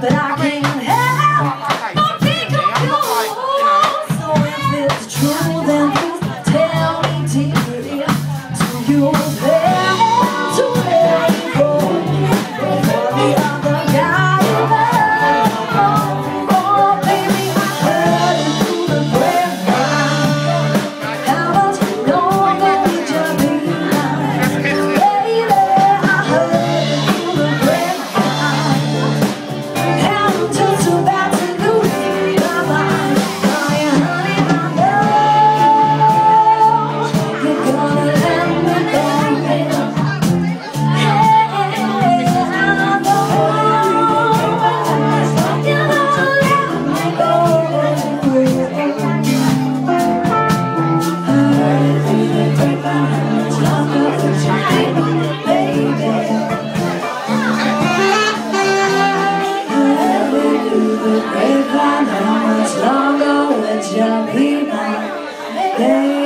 but I can't help but think of you. So if it's true, then please tell me, dear, do you plan to let go before the other guy you love? Oh, baby, I heard it through the grapevine. How much longer would you be mine? Baby, I heard it through the grapevine. I'm just about to lose my mind. Honey, honey, I know you're gonna let me go. Hey, I know you're gonna let me go. Heard through the grapevine, how much longer would you be, baby? Through the grapevine, how much longer would you be my baby?